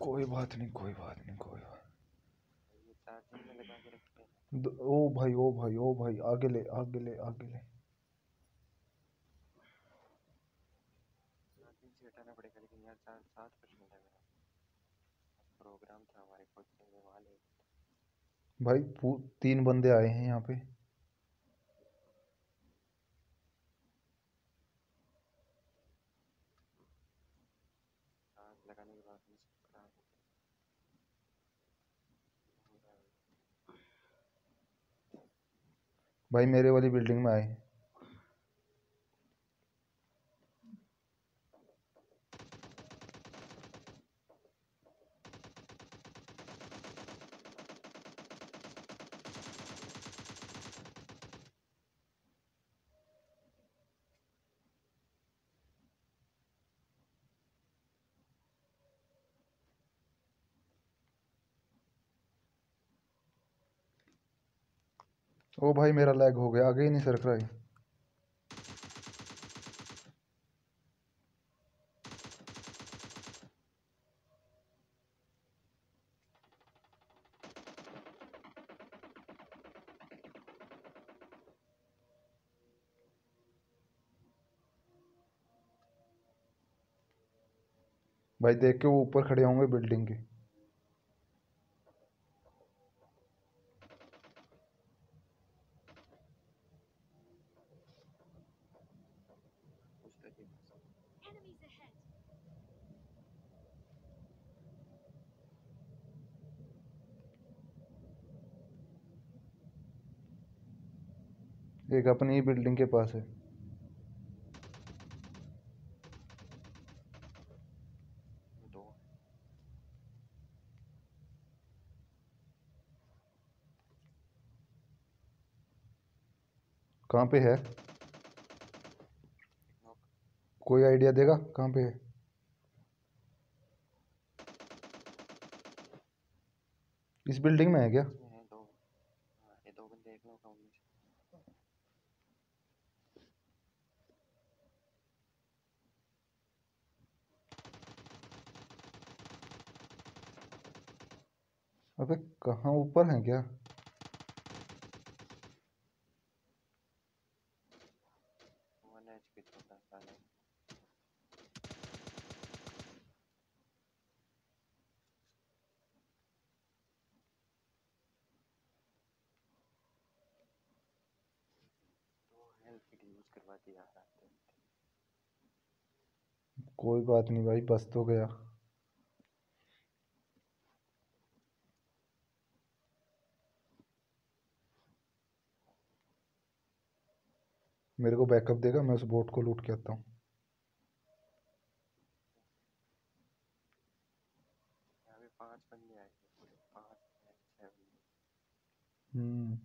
कोई बात नहीं, कोई बात नहीं, कोई बात। ये चार्जिंग में लगा के रखते हैं। ओ भाई, ओ भाई, ओ भाई, आगे ले, आगे ले, आगे ले। चार्जिंग से हटाना पड़ेगा, लेकिन यार 7% है मेरा। प्रोग्राम था हमारे कोचिंग में, वहाँ ले। भाई 3 बंदे आए हैं यहाँ पे। चार्ज लगाने के बाद में सब खराब हो गया। भाई मेरे वाली बिल्डिंग में आए। ओ भाई मेरा लैग हो गया, आगे ही नहीं सरक रहा है। भाई देख के वो ऊपर खड़े होंगे बिल्डिंग के। कुछ तो ये बस। एक अपनी ही बिल्डिंग के पास है। दो। कहाँ पे है? नॉक। कोई आइडिया देगा कहाँ पे है? इस बिल्डिंग में है क्या? इसमें है दो। हाँ, ये दो बंदे, एक नॉक है उनमें से। अबे कहाँ, ऊपर है क्या? 1 HP छोटा साले। तो हेल्थ किट यूज करवा दिया आते। कोई बात नहीं भाई, बस तो गया। मेरे को बैकअप देगा, मैं उस बोट को लूट के आता हूँ। यहाँ पे 5 बंदे आए थे, पूरे 5 6 बंदे। हम्म।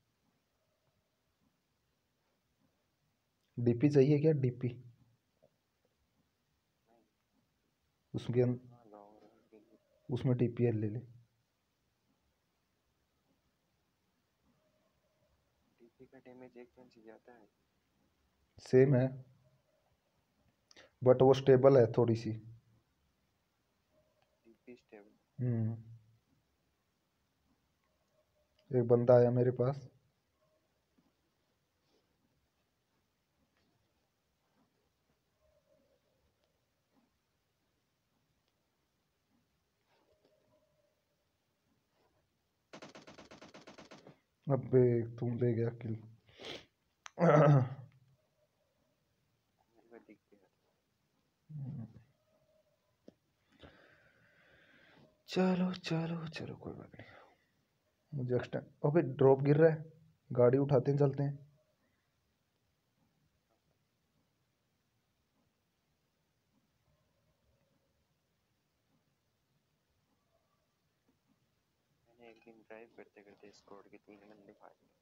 डीपी चाहिए क्या? डीपी नहीं। उसके हाँ, लॉन्ग रेंज के लिए। उसमें टीपीएल ले ले। डीपी का डैमेज एक गन से ज़्यादा है। सेम है, बट वो स्टेबल है थोड़ी सी। DP stable. हम्म। एक बंदा आया मेरे पास। अबे तुम ले गया किल। मेरे को दिख गया। चलो चलो चलो, कोई बात नहीं। मुझे एक्सटेंड, अबे ड्रॉप गिर रहा है। गाड़ी उठाते हैं, चलते हैं। मैंने एक दिन ड्राइव करते करते स्क्वाड के 3 बंदे मार दिए।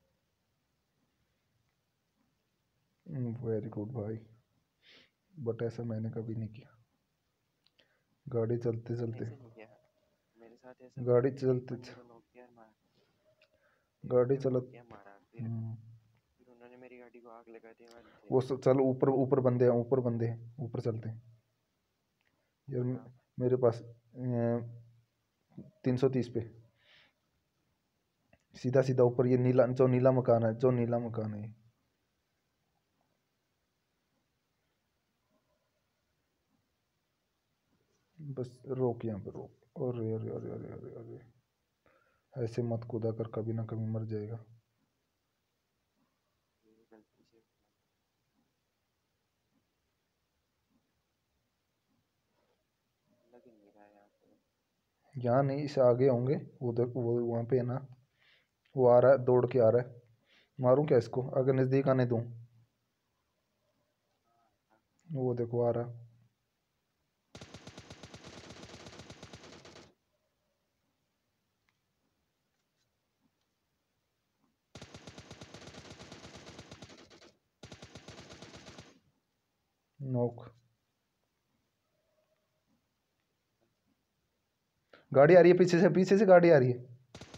वेरी गुड भाई, बट ऐसा मैंने कभी नहीं किया। गाड़ी चलते मैंने चलते। ऐसे नहीं किया। मेरे साथ ऐसा हुआ गाड़ी कि एक चलते बंदे को नोकिया मारा। एक गाड़ी बंदे को चलत। नोकिया मारा, फिर हम्म। उन्होंने मेरी गाड़ी को आग लगा दी। मैं थे। वो चल, ऊपर ऊपर बंदे हैं, ऊपर बंदे हैं, ऊपर चलते हैं। यार कहाँ? मेरे पास 330 पे सीधा सीधा ऊपर, ये नीला, जो नीला मकान है, जो नीला मकान है ये। बस रोक, यहाँ पे रोक। अरे अरे अरे अरे अरे अरे, ऐसे मत कूदा कर, कभी ना कभी मर जाएगा। ये गलती से लग ही नहीं रहा है यहाँ पे। यहाँ नहीं, इससे आगे होंगे, उधर वो वहाँ पे है ना, वो आ रहा है, दौड़ के आ रहा है। मारूं क्या इसको, अगर नज़दीक आने दूं? वो देखो आ रहा है। नोक, गाड़ी आ रही है पीछे से, पीछे से गाड़ी आ रही है।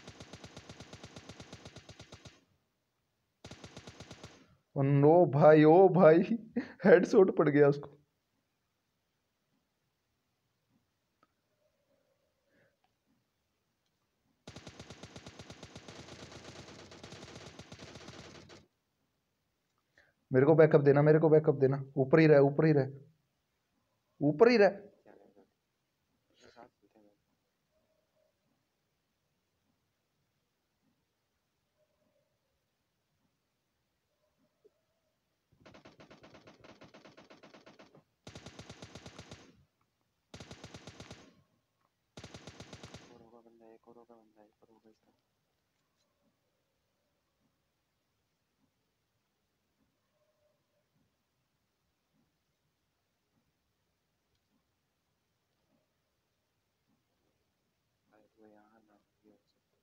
ओ नो भाई, ओ भाई हेडशॉट पड़ गया उसको। मेरे को बैकअप देना, मेरे को बैकअप देना, ऊपर ही रह, ऊपर ही रह, ऊपर ही रह। क्या है मेरे साथ चलते हैं। और होगा बंदा, एक और होगा बंदा, एक और होगा इसका। शायद वो यहाँ ना भी हो सकता।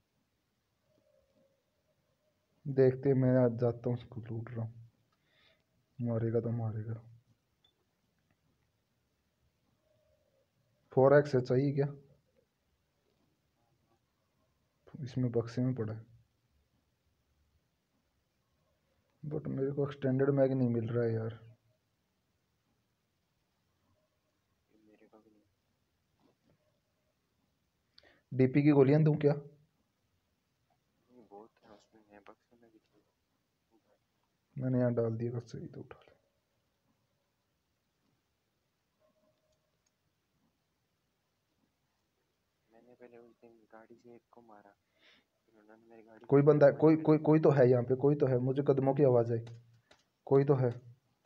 देखते हैं, मैं आज जाता हूँ, उसको लूट रहा हूँ। मारेगा तो मारेगा। 4x है, चाहिए क्या? इसमें बक्से में पड़ा है, बट मेरे को एक्सटेंडेड मैग नहीं मिल रहा है यार। ये मेरे को भी नहीं। डीपी की गोलियां दूं क्या? नहीं बहुत है उसमें, मैं बक्से में भी थी। मैंने यहाँ डाल दिया, बस सही तो उठा ले। मैंने पहले उस दिन गाड़ी से एक को मारा, फिर उन्होंने मेरी गाड़ी कोई को बंदा है, फायर कोई कर कोई दिया। कोई तो है यहाँ पे, कोई तो है, मुझे कदमों की आवाज़ आई। कोई तो है।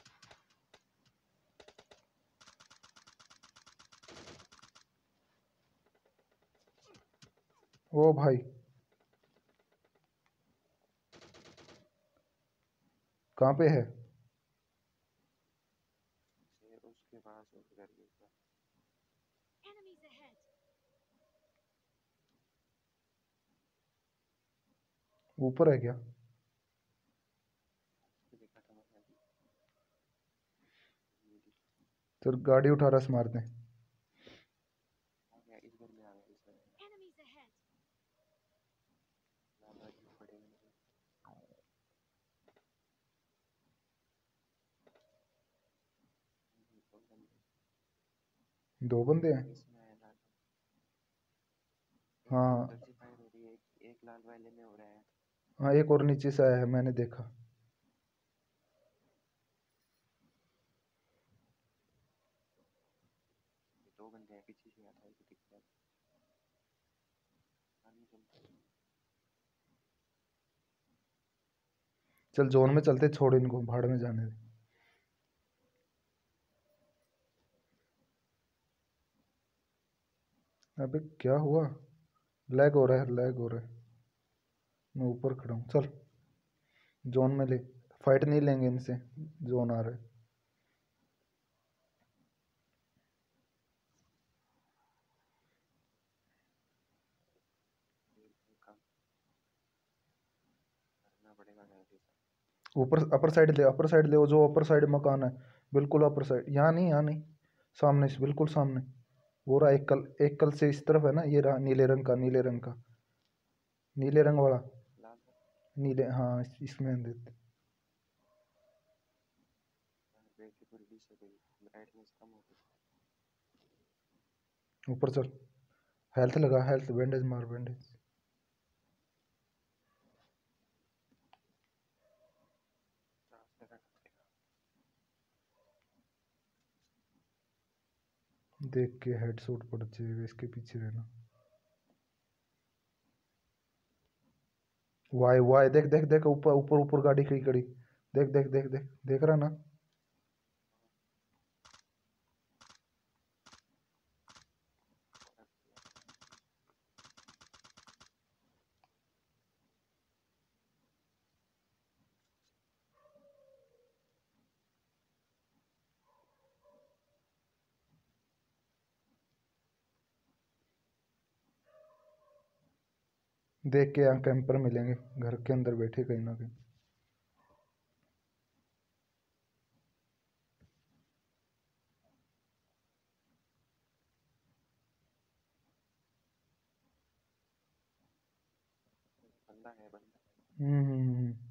ओ भाई, कहाँ पे है? फिर उसके पास उस घर के ऊपर। Enemies ahead! ऊपर है क्या? उसको देखा था मैंने अभी। ये दिख- तो गाड़ी उठा, रस मारते हैं। आ गया, इस घर में आ गया, इस घर में। Enemies ahead! लाल वाली पड़ेगा मुझे। दो बंदे दो बंदे हैं। इसमें है लाल। एक तो हाँ उधर से फायर हो रही है, एक लाल वाले में हो रहा है। हाँ, एक और नीचे से आया है, मैंने देखा। ये दो बंदे हैं, पीछे से आता है, तो दिख रहा है। आगे चलते हैं। चल जोन में चलते, छोड़ इनको, भाड़ में जाने दे। अबे क्या हुआ? लैग हो रहा है, लैग हो रहा है। मैं ऊपर खड़ा हूँ, चल जोन में ले। फाइट नहीं लेंगे इनसे, जोन आ रहा है। ये काम करना पड़ेगा जल्दी से। ऊपर अपर साइड ले, अपर साइड ले, वो जो अपर साइड मकान है, बिल्कुल अपर साइड। यहाँ नहीं, यहाँ नहीं, सामने से, बिल्कुल सामने। वो रहा एक कल, एक कल से इस तरफ है ना, ये रहा नीले रंग का, नीले रंग का, नीले रंग वाला। लाल नीले, हाँ इसमें देते। बैटरी पूरी 20 हो गई, ब्राइटनेस कम हो गई। ऊपर चल, हेल्थ लगा, हेल्थ बैंडेज मार, बैंडेज। चांस लगा देगा। देख के हेडशॉट पड़ जाएगा, इसके पीछे रहना। वाई वाई, देख देख देख, ऊपर ऊपर ऊपर गाड़ी खड़ी खड़ी, देख देख देख देख, देख रहा ना। देख के यहाँ कैंपर मिलेंगे, घर के अंदर बैठे कहीं ना कहीं। बंदा है, बंदा। हम्म हम्म, हम्म, हम्म।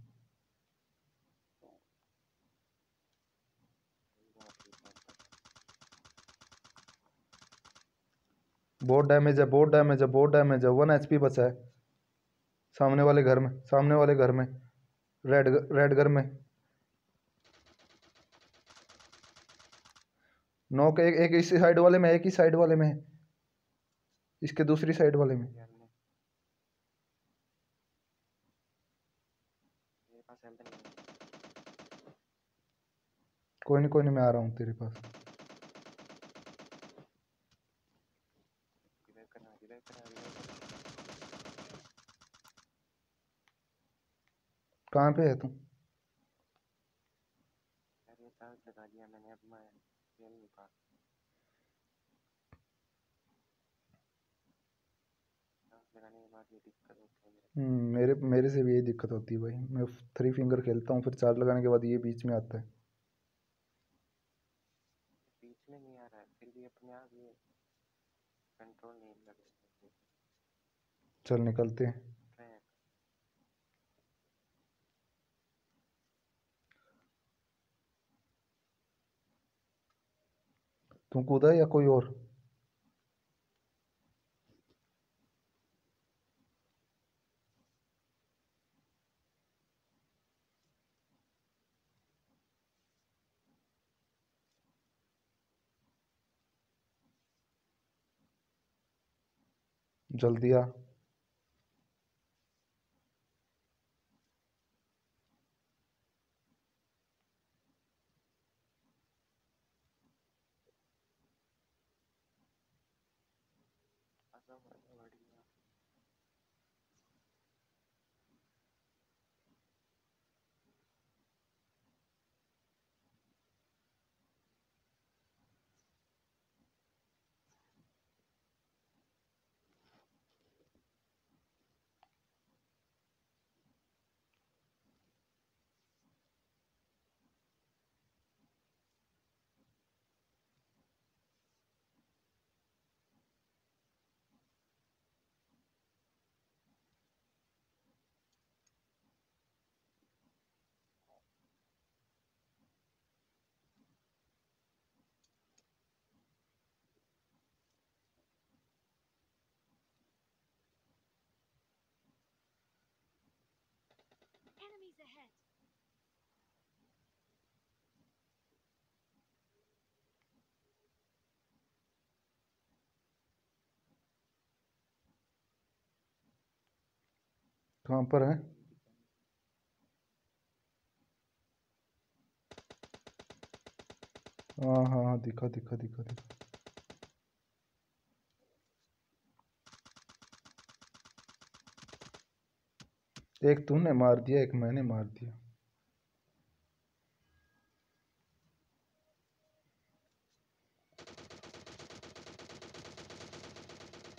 बहुत ही बंदा। बहुत डैमेज है, बहुत डैमेज है, बहुत डैमेज है। 1 HP बचा है सामने वाले घर में, सामने वाले घर में, रेड रेड घर में। नॉक, एक एक इस साइड वाले में, एक ही साइड वाले में है, इसके दूसरी साइड वाले में। यार ने मेरे पास हेल्थ नहीं है। कोई नहीं, मैं आ रहा हूँ तेरे पास। रिवाइव करना, रिवाइव करना, रिवाइव करना। कहाँ पे है तू? यार ये चांस लगा दिया मैंने, अब मैं खेल नहीं पा। चांस लगाने के बाद ये दिक्कत होती है मेरे। मेरे मेरे से भी यही दिक्कत होती है भाई। मैं 3 फिंगर खेलता हूँ, फिर चार्ज लगाने के बाद ये बीच में आता है। बीच में नहीं आ रहा है, फिर भी अपने आप ये कंट्रोल नहीं लग रहा है। चल निकलते हैं। ट्रैक। तू कूदा है या कोई और? जल्दी आ। आजा बढ़िया बढ़िया। Enemies ahead. कहाँ पर है? हाँ हाँ हाँ, दिखा दिखा दिखा दिखा। एक तूने मार दिया, एक मैंने मार दिया।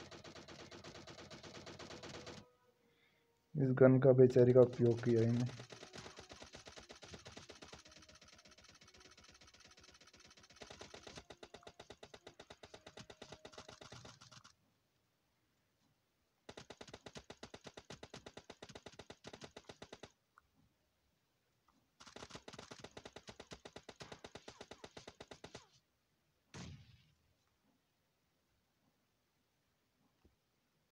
इस गन का बेचारी का उपयोग किया इन्हें।